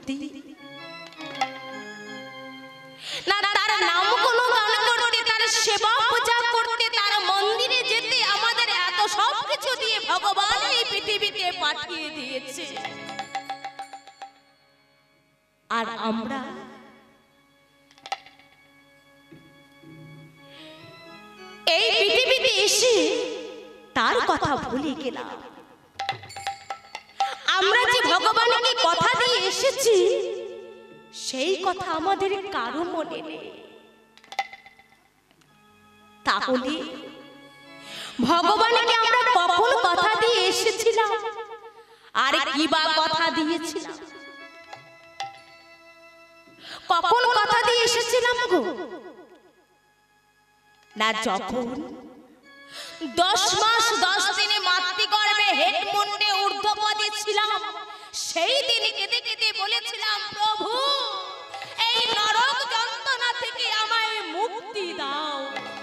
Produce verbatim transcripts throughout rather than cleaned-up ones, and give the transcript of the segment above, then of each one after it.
করতে, না তার নাম গুণগান করতে, তার সেবা পূজা করতে, তার মন্দিরে যেতে, আমাদের এত সব কিছু দিয়ে ভগবান এই পৃথিবীতে পাঠিয়ে দিয়েছে। আর আমরা এই পৃথিবীতে এসে তার কথা ভুলে গেলাম। আমরা যে ভগবানকে কথা দিয়ে এসেছি সেই কথা আমাদের কারো মনে নেই। তাহলে ভগবানকে আমরা কখন কথা দিয়ে এসেছিলাম আর কি বা কথা দিয়েছিলাম? কখন কথা দিয়ে এসেছিলাম গো? না যখন দশ মাস দশ দিনে মাতৃগর্ভে হেড মুন্ডে ঊর্ধ্বপদে ছিলাম, সেই দিন কেঁদে কেঁদে বলেছিলাম, প্রভু এই নরক যন্ত্রণা থেকে আমায় মুক্তি দাও।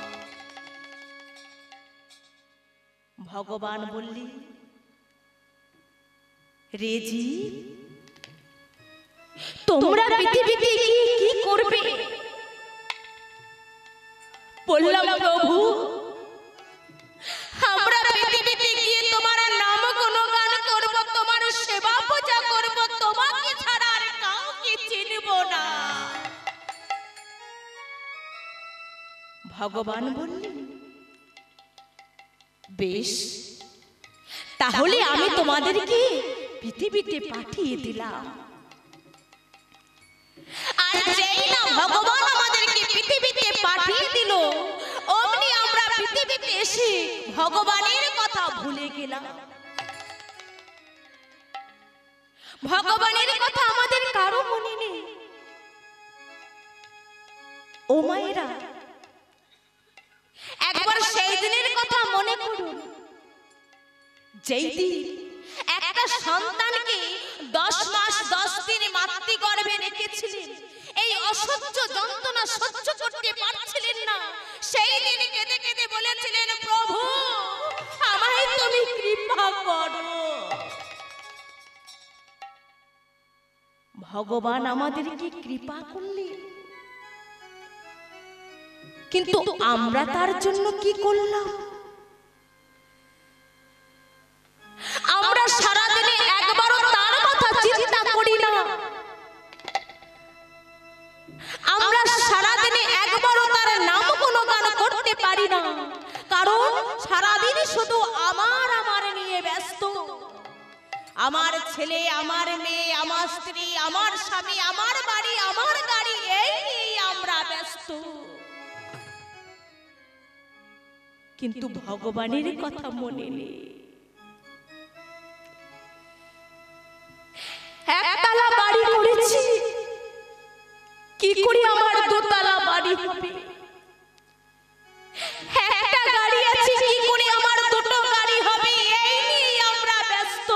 ভগবান বললি, রেজি তোমরা পৃথিবীতে গিয়ে কি করবে? বললাম, প্রভু আমরা পৃথিবীতে গিয়ে তোমার নাম গুণগান করব, তোমার সেবা পূজা করব, তোমাকে ছাড়া আর কাউকে চিনব না। ভগবান বললেন, বেশ তাহলে আমি তোমাদেরকে পৃথিবীতে পাঠিয়ে দিলাম। আর যেই না ভগবান আমাদেরকে পৃথিবীতে পাঠিয়ে দিল, অমনি আমরা পৃথিবীতে এসে ভগবানের কথা ভুলে গেলাম। ভগবানের কথা আমাদের কারো মনে নেই। ও মায়েরা, একবার সেই দিনের কথা মনে করুন, যেই দিন একটা সন্তানকে দশ মাস দশ দিন মাতৃগর্ভে রেখেছিলেন, এই অসহ্য যন্ত্রণা সহ্য করতে পারছিলেন না। সেই দিন কেঁদে কেঁদে বলেছিলেন, প্রভু আমায় তুমি কৃপা করো। ভগবান আমাদেরকে কৃপা করলেন, কিন্তু আমরা তার জন্য কি করলাম? আমরা সারাদিনে একবারও তার কথা চিন্তা করি না। আমরা সারাদিনে একবারও তার নাম গুণগান করতে পারি না, কারণ সারাদিন শুধু আমার আমার নিয়ে ব্যস্ত। আমার ছেলে, আমার মেয়ে, আমার স্ত্রী, আমার স্বামী, আমার বাড়ি, আমার গাড়ি, এই নিয়ে আমরা ব্যস্ত। কিন্তু ভগবানের কথা মনে নেই। একতলা বাড়ি করেছি, কি করে আমার দোতলা বাড়ি হবে? একটা গাড়ি আছে, কি করে আমার দুটো গাড়ি হবে? এই নিয়ে আমরা ব্যস্ত।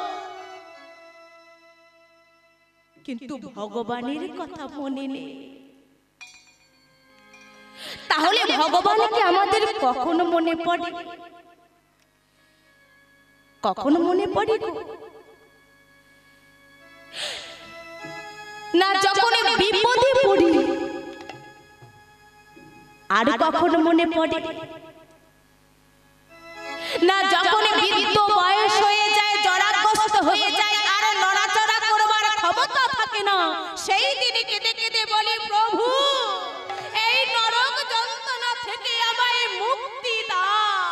কিন্তু ভগবানের কথা মনে নেই। তাহলে ভগবানকে আমাদের কখনো মনে পড়ে? কখনো মনে পড়ে না যখন বিপদে পড়ি, আর কখনো মনে পড়ে না যখন বৃদ্ধ বয়স হয়ে যায়, জরাগ্রস্ত হয়ে যায়, আর নড়াচড়া করবার ক্ষমতা থাকে না, সেই দিনে কেঁদে কেঁদে বলি, প্রভু এই নরক যন্ত্রণা থেকে আমায় মুক্তি দাও।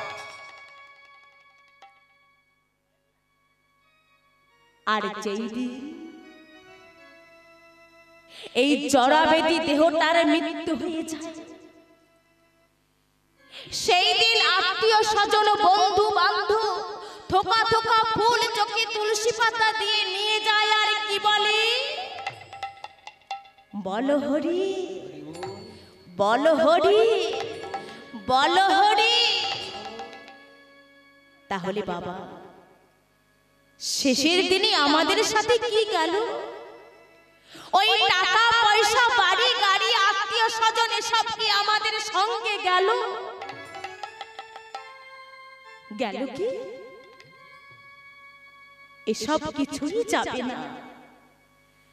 আর যেই দিন এই জরাবেদী দেহটার মৃত্যু হয়ে যায়, সেই দিন আত্মীয় স্বজন, বন্ধু বান্ধব থোকা থোকা ফুল, চোখে তুলসী পাতা দিয়ে নিয়ে যায়, আর কি বলে, বল হরি বল হরি বল হরি। তাহলে বাবা শেষের দিনে আমাদের সাথে কি গেল? ওই টাকা পয়সা, বাড়ি গাড়ি, আত্মীয় স্বজন, এসব কি আমাদের সঙ্গে গেল? গেল কি? এসব কিছুই যাবে না।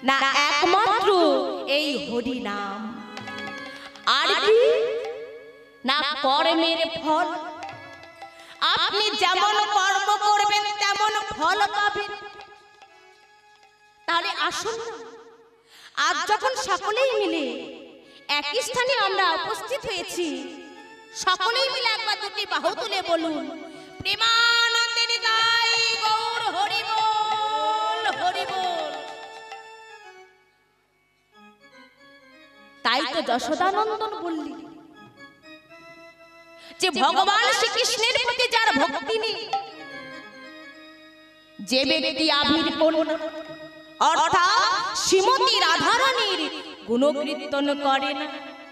না একমাত্র এই হরি নাম, আর কি না কর্মের ফল। আপনি যেমন কর্ম করবেন তেমন ফল পাবেন। তাহলে আসুন না, আজ যখন সকলেই মিলে একই স্থানে আমরা উপস্থিত হয়েছি, সকলেই মিলে একবার দুটি বাহু তুলে বলুন, প্রেমানন্দে নিতাই গৌর হরি বল, হরি বল। তাই তো যশোদানন্দন বললি যে ভগবান শ্রীকৃষ্ণের প্রতি যার ভক্তি নেই, যে ব্যক্তি আবির্পূর্ণ অর্থাৎ শ্রীমতী রাধারানীর গুণকীর্তন করে না,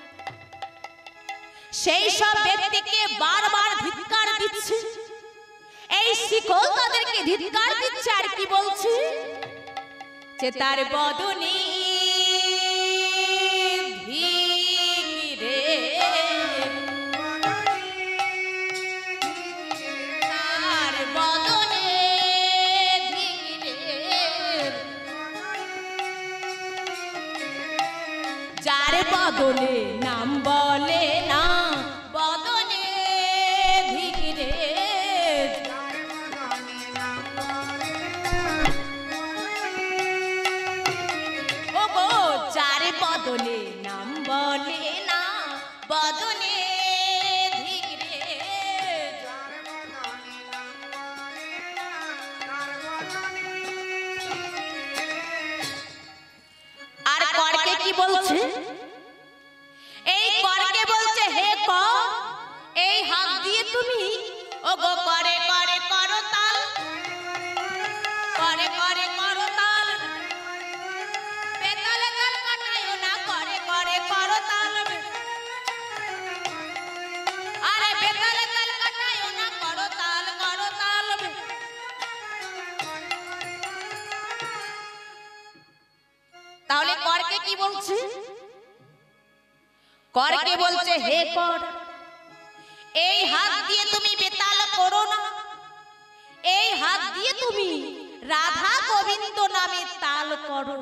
সেই সব ব্যক্তিকে বারবার ধিক্কার দিচ্ছে। এই শিকল তাদেরকে ধিক্কার দিচ্ছে, আর কি বলছে যে তার বদনে বদনে নাম বলে না, বদনে ধীরে ও গো, যার বদনে নাম বলে না, বদনে ধীরে। আর করকে কি বলছে? এই করকে বলছে, হে কর, এই হাত দিয়ে তুমি ও গো করে করে করো তাল, করে করে করো তাল, বেতালে তাল কাটায়ও না, করে করে করো তাল, আরে বেতালে তাল কাটায়ও না, করো তাল, করো তাল। তাহলে করকে কি বলছে? করকে বলছে, হে কর, এই হাত দিয়ে তুমি বেতাল করো না, এই হাত দিয়ে তুমি রাধা গোবিন্দ নামে তাল করো,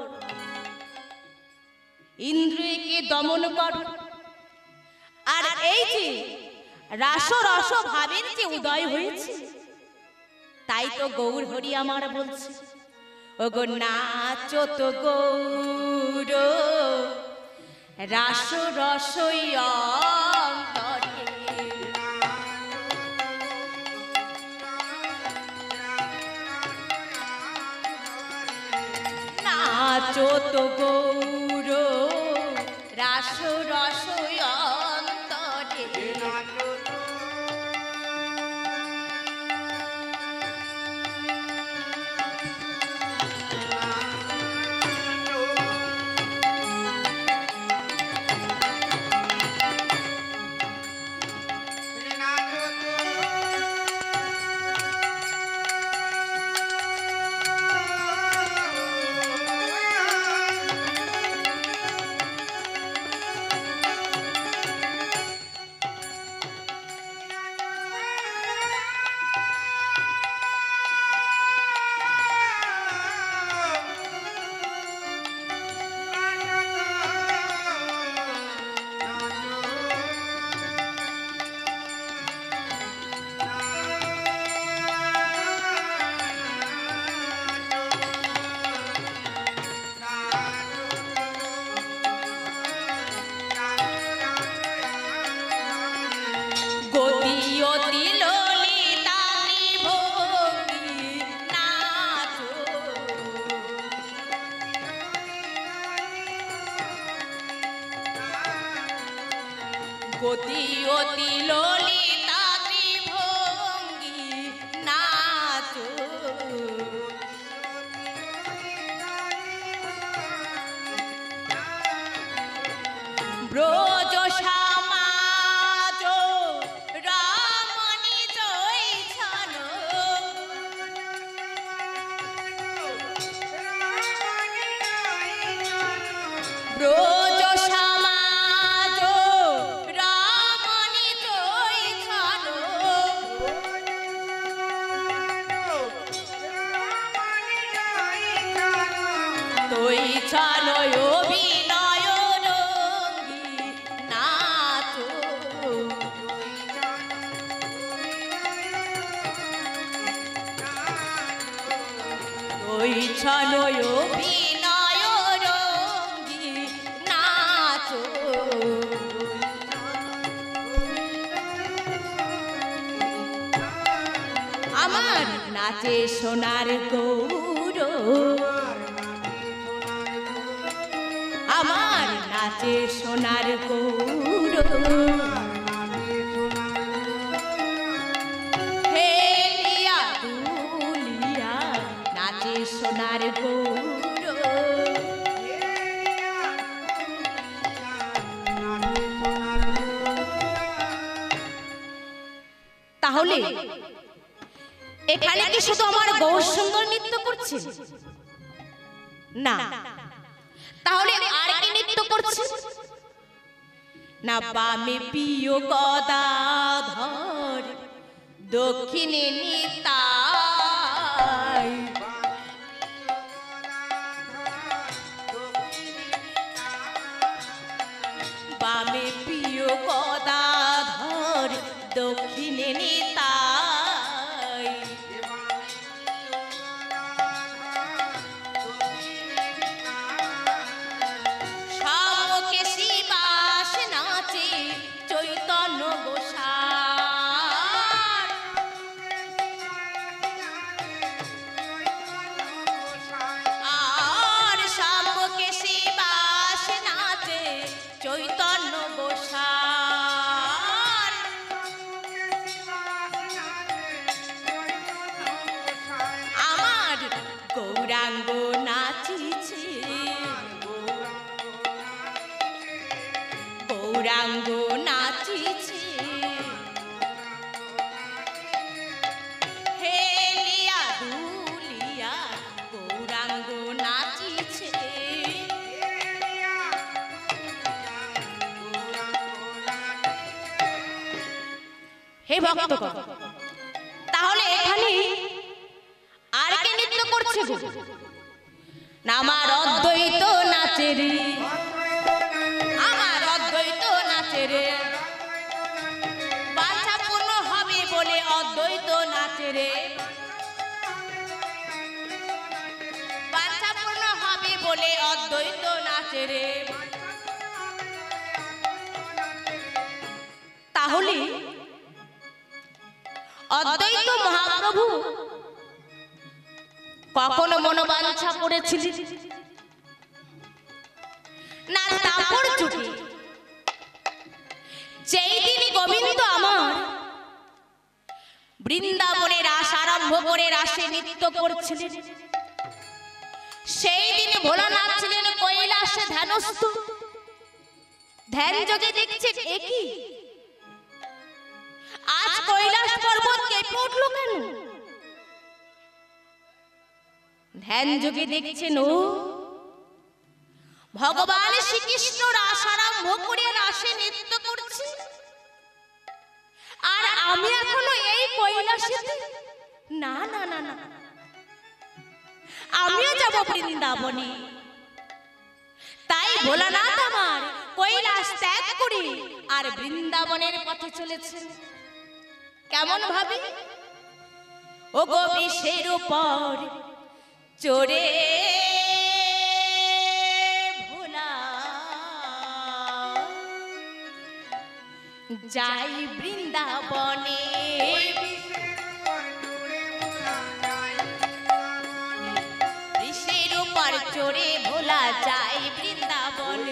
ইন্দ্রিয়কে দমন করো। আর এই যে রাস রস ভাবের যে উদয় হয়েছে, তাই তো গৌর হরি আমার বলছে, ও গো নাচো তো গৌর রাস রসই অন্তরে, নাচো তো গৌর রাস রসই অন্তরে। গতি অতি ললিতা ত্রিভঙ্গি নাচো, ব্রজ সমাজ রমণী জয়ছন, ব্রজ সমাজ রমণী জয় তুই চলো অভিনয় রঙ্গি নাচো তুই চলো অভিনয় রঙ্গি নাচো আমার নাচে সোনার গৌর আমার নাচে সোনার গৌর হেলিয়া দুলিয়া নাচে সোনার গৌর তাহলে এখানে কি শুধু আমার গৌর সুন্দর নৃত্য করছে না তাহলে আর কি নৃত্য করছে না বামে প্রিয় গদাধর দক্ষিণে নিতাই বামে প্রিয় গদাধর দক্ষিণে নিতাই চৈতন্য গোসাই আর শামকে শিবাস নাচে চৈতন্য গোসাই আমার গৌরাঙ্গ নাচিছে গৌরাঙ্গ নাচিছে হেলিয়া দুলিয়া গৌরাঙ্গ নাচিছে হে ভক্তগণ তাহলে এখানে আর কে নৃত্য করছে গো না আমার অদ্বৈত নাচে রে আমার অদ্বৈত নাচে রে বাছা পূর্ণ হবে বলে অদ্বৈত নাচে রে বাছা পূর্ণ হবে বলে অদ্বৈত নাচে রে তাহলে অদ্বৈত মহাপ্রভু কখনো মনোবাঞ্ছা করেছিলেন না তারপর যুগে যেই দিন গোবিন্দ আমার বৃন্দাবনের রাস আরম্ভ করে রাসে নৃত্য করছিলেন সেই দিন ভোলানাথ ছিলেন কৈলাসে ধ্যানস্থ ধ্যান যোগে দেখছে একই আজ কৈলাস পর্বত কেঁপে উঠল কেন ধ্যান যোগে দেখছেন ও ভগবান শ্রীকৃষ্ণ রাস আরম্ভ করে রাসে নৃত্য করছে আর আমি এখনো এই কৈলাসেতে না না না না আমিও যাব বৃন্দাবনে তাই ভোলানাথ আমার কৈলাস ত্যাগ করে আর বৃন্দাবনের পথে চলেছেন কেমন ভাবে ও গো বিষের উপর চড়ে ভোলা যাই বৃন্দাবনে বিষের উপর চড়ে ভোলা যাই বৃন্দাবনে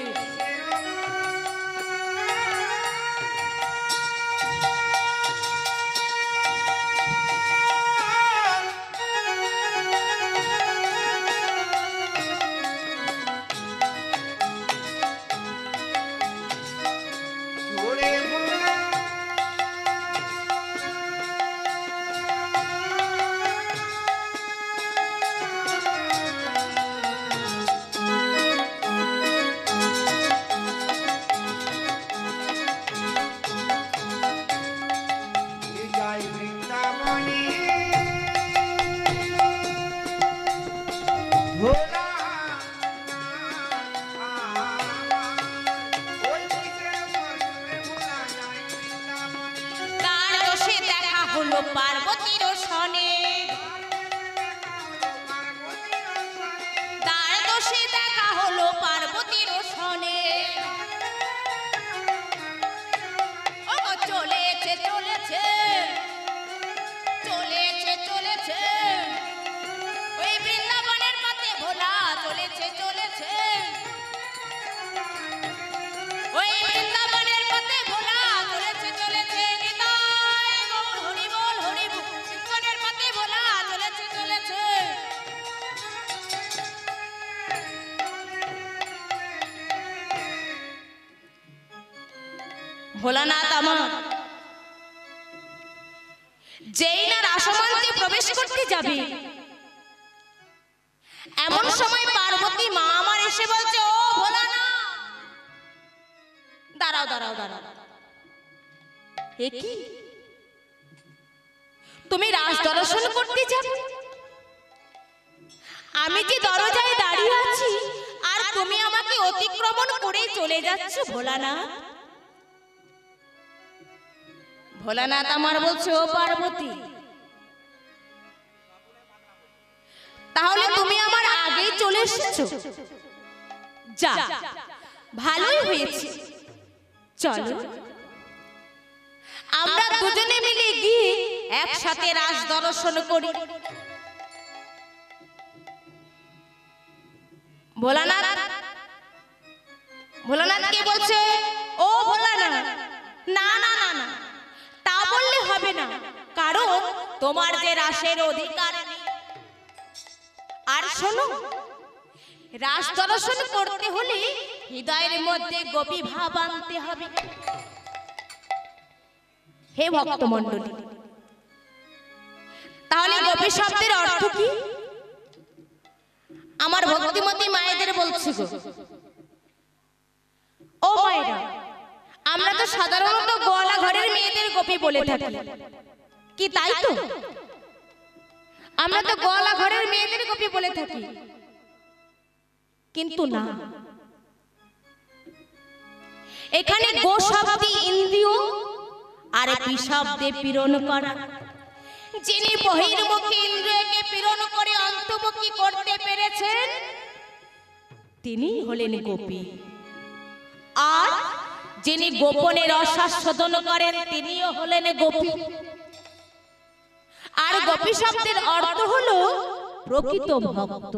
ভোলানাথ আমার যেই না রাসমঞ্চে প্রবেশ করতে যাবে, এমন সময় পার্বতী মা আমার এসে বলছে, ও ভোলানাথ, দাঁড়াও দাঁড়াও দাঁড়াও, এ কি তুমি রাস দর্শন করতে যাবে? আমি যে দরজায় দাঁড়িয়ে আছি আর তুমি আমাকে অতিক্রমণ করে চলে যাচ্ছ ভোলানাথ। ভোলানাথ আমার বলছে, ও পার্বতী, তাহলে তুমি আমার আগেই চলে এসেছো, যা ভালোই হয়েছে, চলো আমরা দুজনে মিলে গিয়ে একসাথে রাস দর্শন করি। ভোলানাথ ভোলানাথ কি বলছে, ও ভোলানাথ, না না না না, তা বললে হবে না, কারণ তোমার যে রাসের অধিকার নেই। আর শোনো, রাস দর্শন করতে হলে হৃদয়ের মধ্যে গোপী ভাব আনতে হবে। হে ভক্ত মণ্ডলী, তাহলে গোপী শব্দের অর্থ কি? আমার ভক্তিমতী মায়েদের বলছি গো, ও মায়েরা, আমরা তো সাধারণত গোয়ালা ঘরের মেয়েদের গোপী বলে থাকি, কি তাই তো? আমরা তো গোয়ালা ঘরের মেয়েদের গোপী বলে থাকি, কিন্তু না, এখানে গো শব্দে ইন্দ্রিয় আর পি শব্দে পীড়ন করা। যিনি বহির্মুখী ইন্দ্রিয়কে পীড়ন করে অন্তর্মুখী করতে পেরেছেন তিনি হলেন গোপী, আর যিনি গোপনে রসাস্বাদন করেন তিনিও হলেন গোপী। আর গোপী শব্দের অর্থ হলো প্রকৃত ভক্ত।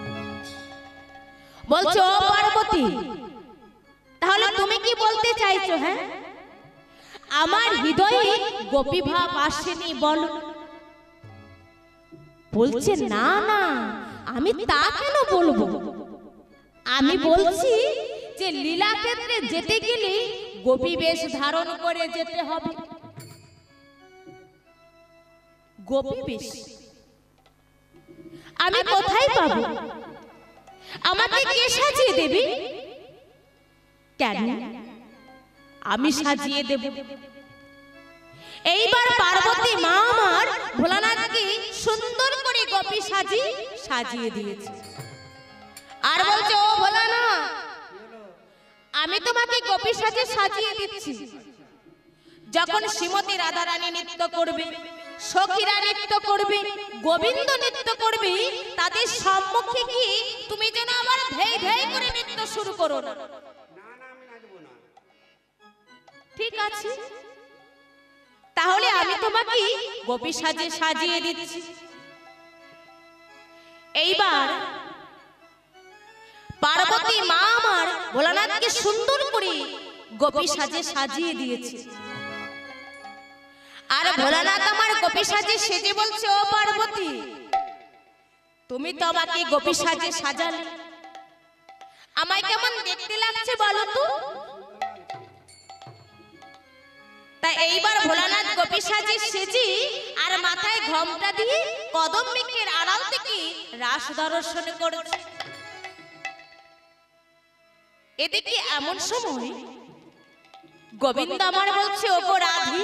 বলছো, ও পার্বতী, তাহলে তুমি কি বলতে চাইছো? হ্যাঁ, আমার হৃদয়ে গোপী ভাব আসেনি বলো? বলছে, না না, আমি তা কেন বলবো, আমি বলছি যে লীলা ক্ষেত্রে যেতে গেলে গোপী বেশ ধারণ করে যেতে হবে। গোপী বেশ আমি কোথায় পাবো? আমাকে কে সাজিয়ে দেবে? কেন আমি সাজিয়ে দেব? এইবার পার্বতী মা আমার ভোলানাথকে সুন্দর করে গোপী সাজি সাজিয়ে দিয়েছে। আর বলছে, ও ভোলানাথ, আমি তোমাকে গোপী সাজে সাজিয়ে দিচ্ছি, যখন শ্রীমতী রাধারানী নৃত্য করবে, সখীরা নৃত্য করবে, গোবিন্দ নৃত্য করবে, তাদের সম্মুখে কি তুমি যেন আবার ধেই ধেই করে নৃত্য শুরু করো না। ঠিক আছে, তাহলে আমি তোমাকে গোপী সাজে সাজিয়ে দিচ্ছি। এইবার পার্বতী মা আমার ভোলানাথকে সুন্দর করে গোপী সাজে সাজিয়ে দিয়েছে। আর ভোলানাথ আমার গোপী সাজে সেজে বলছে, ও পার্বতী, তুমি তো আমাকে গোপী সাজে সাজালে, আমায় কেমন দেখতে লাগছে বলো তো? তাই এইবার ভোলানাথ গোপী সাজে সেজে আর মাথায় ঘোমটা দিয়ে কদম বৃক্ষের আড়াল থেকে রাস দর্শন করেছে। এদিকে এমন সময় গোবিন্দ আমার বলছে, ওগো রাধি,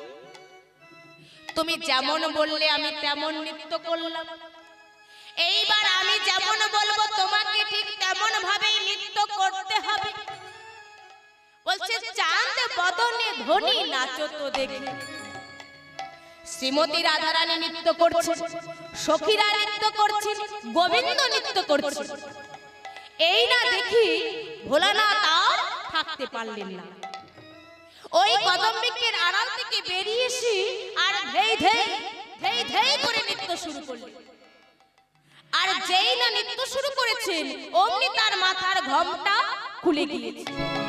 তুমি যেমন বললে আমি তেমন নৃত্য করলাম, এইবার আমি যেমন বলবো তোমাকে ঠিক তেমন ভাবেই নৃত্য করতে হবে। বলছে, চাঁদ বদনে ধনী নাচো তো দেখি। শ্রীমতী রাধারানী নৃত্য করছে, সখীরা নৃত্য করছে, গোবিন্দ নৃত্য করছে। এই না দেখি ভোলানাথ আর থাকতে পারলেন না, ওই কদম বৃক্ষের আড়াল থেকে বেরিয়ে এসে আর ধেই ধেই ধেই ধেই করে নৃত্য শুরু করলেন। আর যেই না নৃত্য শুরু করেছেন অমনি তার মাথার ঘোমটা খুলে গিয়েছে।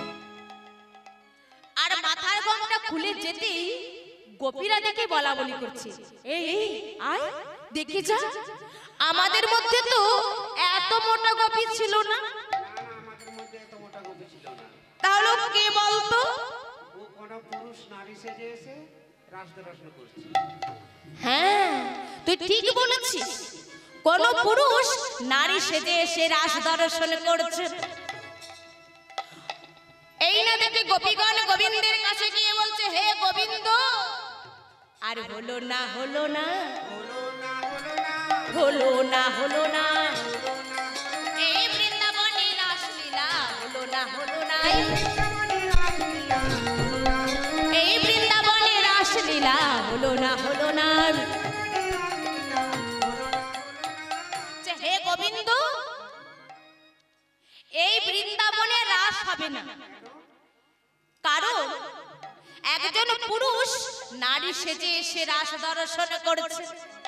আর মাথার ঘোমটা খুলে যেতেই গোপীরা দেখে বলা বলি করছে, এই আয় দেখে যা, আমাদের মধ্যে তো এত মোটা গোপী ছিল না। তাহলে কে বলতো? পুরুষ নারী সেজে এসে রাসদর্শন করছে। হ্যাঁ, তুই ঠিক বলেছিস। কোন পুরুষ নারী সেজে এসে রাস দর্শন করছে। এই না দেখে গোপীগণ গোবিন্দের কাছে গিয়ে বলছে, হে গোবিন্দ, আর হলো না হলো না হলো না হলো না হলো না হলো না এই বৃন্দাবনে রাসলীলা হলো না হলো না এই বৃন্দাবনে রাসলীলা হলো না হলো না। হে গোবিন্দ, এই বৃন্দাবনে রাস হবে না, কারণ একজন পুরুষ নারী সেজে এসে রাস দর্শন করছে।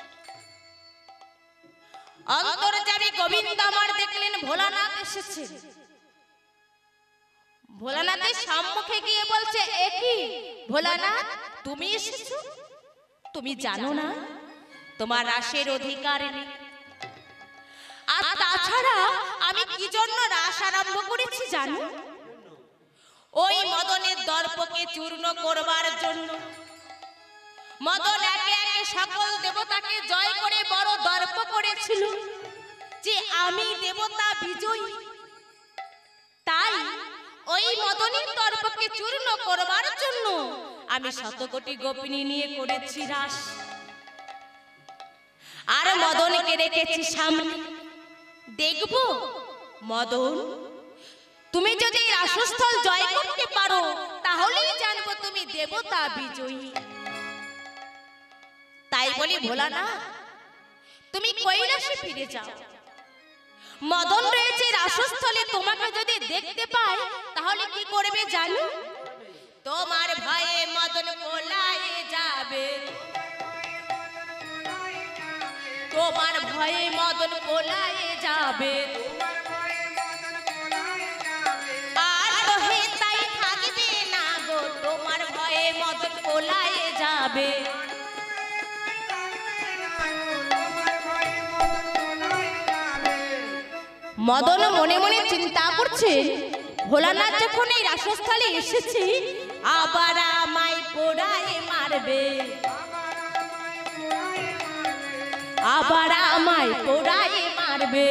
অন্তর্যামী গোবিন্দ আমার দেখলেন ভোলানাথ এসেছে। ভোলানাথের সম্মুখে গিয়ে বলছে, এ কি ভোলানাথ, তুমি এসেছো? তুমি জানো না তোমার রাসের অধিকার নেই। আর তাছাড়া আমি কি জন্য রাস আরম্ভ করেছি জানো? ওই মদনের দর্পকে চূর্ণ করবার জন্য। মদন একে একে সকল দেবতাকে জয় করে বড় দর্প করেছিল যে আমি দেবতা বিজয়ী। তাই ওই মদনের দর্পকে চূর্ণ করবার জন্য আমি শতকোটি গোপিনী নিয়ে করেছি রাস। আর মদনকে রেখেছি সামনে। দেখব মদন, তুমি যদি রাসস্থল জয় করতে পারো তাহলেই জানবো তুমি দেবতা বিজয়ী। তাই বলি ভোলানা, তুমি কৈলাসে ফিরে যাও। মদন রয়েছে রাসস্থলে, তোমাকে যদি দেখতে পায় তাহলে কি করবে জানো? তোমার ভয়ে মদন পলায়ে যাবে, তোমার ভয়ে মদন পলায়ে যাবে। আর তোহে তাই থাকবে না গো, তোমার ভয়ে মদন পলায়ে যাবে। মদন মনে মনে চিন্তা করছে, ভোলানাথ যখন এই রাসস্থলে এসেছে আবার আমায় পোড়ায় মারবে, আবার আমায় পোড়ায় মারবে।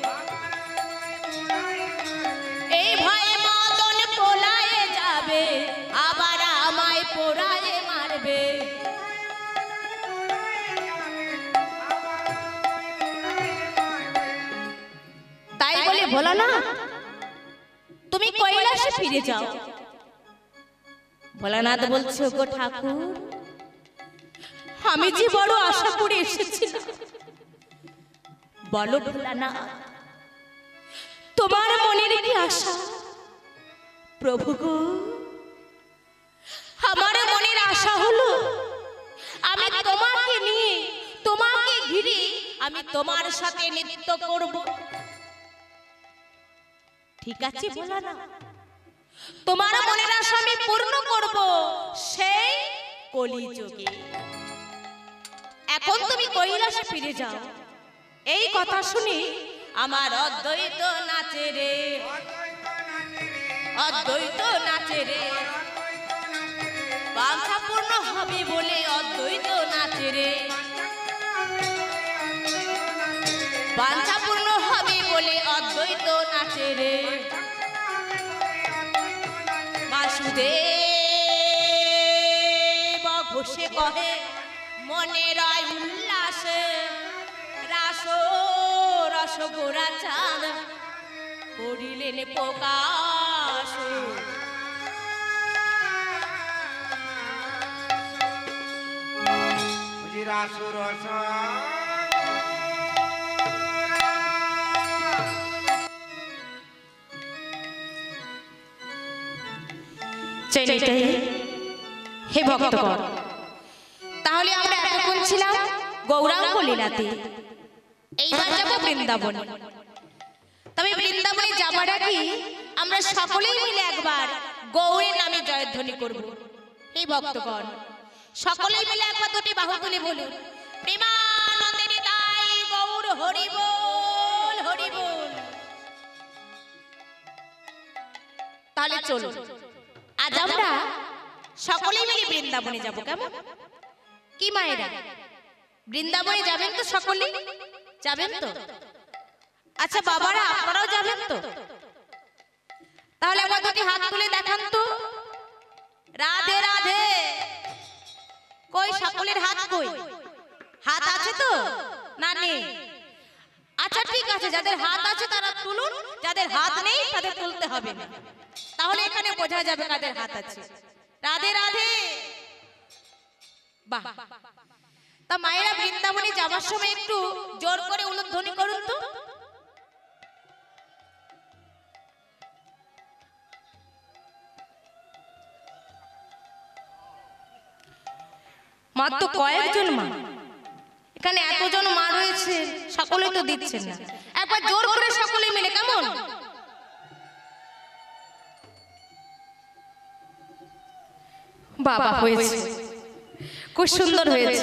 এই ভয়ে মদন পোলায়ে যাবে, আবার আমায় পোড়ায় মারবে। তাই বলে ভোলানাথ, তুমি কৈলাসে ফিরে যাও। ভোলানাথ বলছে, গো ঠাকুর, আমি যে বড় আশা করে এসেছিলাম। বলো ভোলানাথ, তোমার মনের কি আশা? প্রভু গো, আমার মনের আশা হলো আমি তোমাকে নিয়ে, তোমাকে ঘিরে আমি তোমার সাথে নৃত্য করব। ঠিক আছে ভোলানাথ, তোমার মনের আশা আমি পূর্ণ করব সেই কলিযুগে। এখন তুমি কৈলাসে ফিরে যাও। এই কথা শুনি আমার অদ্বৈত নাচে রে, অদ্বৈত নাচে রে, বাঞ্ছা পূর্ণ হবে বলে অদ্বৈত নাচে রে, বাঞ্ছা পূর্ণ হবে বলে অদ্বৈত নাচে রে। বাসুদেব ঘোষে কহে মনে রয় উল্লাসে, রাস রস গোরা চাঁদ করিলেন প্রকাশ। রাস রস হে ভক্তগণ, তাহলে আমরা এতক্ষণ ছিলাম গৌরাঙ্গ লীলাতে, এইবার যাব বৃন্দাবনে। তবে বৃন্দাবনে যাবার আগে আমরা সকলেই মিলে একবার গৌরের নামে জয়ধ্বনি করব। হে ভক্তগণ, সকলেই মিলে একবার দুটি বাহু তুলে বলুন, প্রেমানন্দে নিতাই গৌর হরি বল, হরি বল। তাহলে চলো আজ আমরা সকলেই মিলে বৃন্দাবনে যাব, কেমন? কি মায়েরা, বৃন্দাবনে যাবেন তো? সকলেই যাবেন তো? আচ্ছা বাবারা, আপনারাও যাবেন তো? তাহলে আবার দুটি হাত তুলে দেখান তো। রাধে রাধে। কই সকলের হাত কই? হাত আছে তো না নেই? আচ্ছা ঠিক আছে, যাদের হাত আছে তারা তুলুন, যাদের হাত নেই তাদের তুলতে হবে না, তাহলে এখানে বোঝা যাবে কাদের হাত আছে। রাধে রাধে। বাহ, তা মায়েরা বৃন্দাবনে যাওয়ার সময় একটু জোর করে উলুধ্বনি করুন তো। মাত্র কয়েকজন মা, এখানে এতজন মা রয়েছে, সকলেই তো দিচ্ছেন না। একবার জোর করে সকলে মিলে, কেমন? বাবা, হয়েছে, খুব সুন্দর হয়েছে।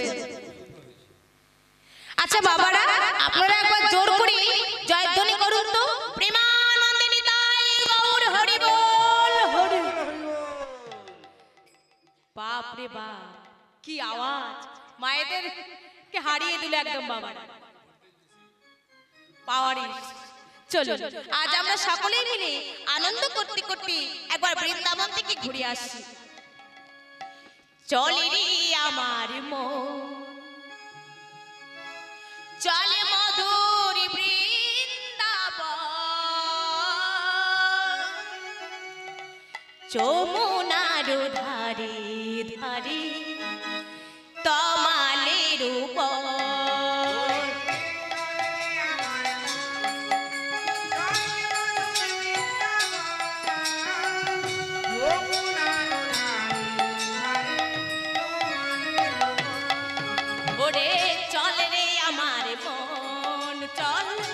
আচ্ছা বাবারা, আপনারা একবার জোর করে জয়ধ্বনি করুন তো। প্রেমানন্দে নিতাই গৌর হরি বল, হরি। বাপ রে বাপ, কি আওয়াজ! মায়েদের কে হারিয়ে দিল একদম বাবারা। পাওয়ারি। চলো আজ আমরা সকলেই মিলে আনন্দ করতে করতে একবার বৃন্দাবন থেকে ঘুরে আসি। চলে রে আমার মন, চলে মধুর বৃন্দাবন, যমুনার ধারে ধারে তমালের উপর। ওরে চল রে আমার মন, চল